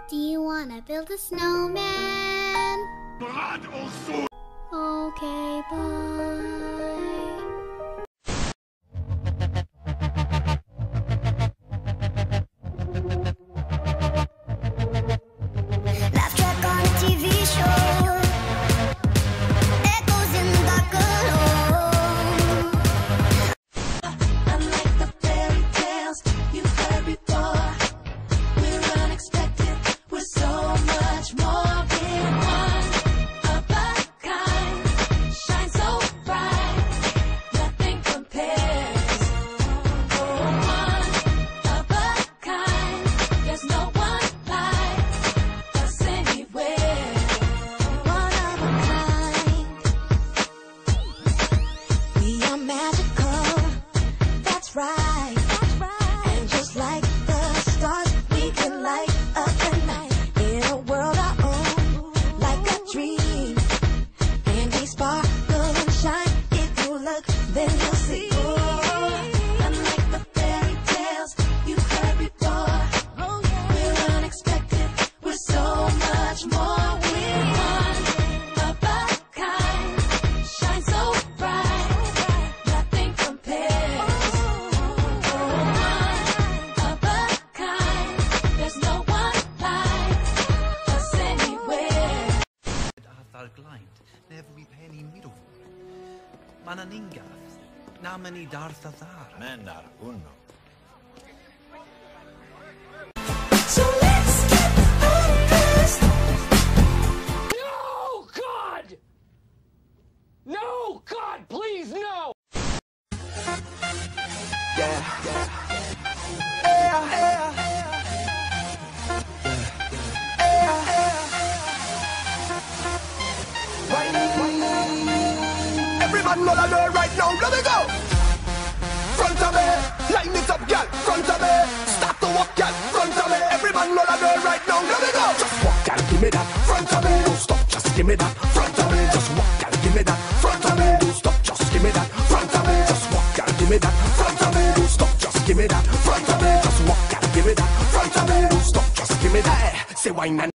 Do you wanna build a snowman? Okay, bye. Laugh track on a TV show. Echoes in the dark alone. Unlike the fairy tales you've heard before, we're unexpected. We're so much more. We're one of a kind. Shine so bright, nothing compares. Oh, one of a kind. There's no one like us anywhere. One of a kind. We are magical. That's right. And just like the stars, we can light up the night in a world our own, like a dream. And we sparkle and shine. If you look, then you'll see. Unlike the fairy tales you've heard before, we're unexpected. We're so much more. We're one of a kind. Shine so bright, nothing compares. One of a kind. There's no one like us anywhere. Arthar gleint, nefri penny middle. Mananinga, namani darthazar. Menar uno. So let's get focused. No, God! No, God, please, no! Every man know that girl right now, let me go. Front of me, line it up, girl. Front of me, start to walk, girl. Front of me, every man know that girl right now, let me go. Just walk, girl, give me that. Front of me, don't stop, just give me that. Front of me, just walk, girl, give me that. Front of me, don't stop, just give me that. Front of me, just walk, girl, give me that. Front of me, don't stop, just give me that. Front of me, just walk, girl, give me that. Front of me, don't stop, just give me that. Say why not?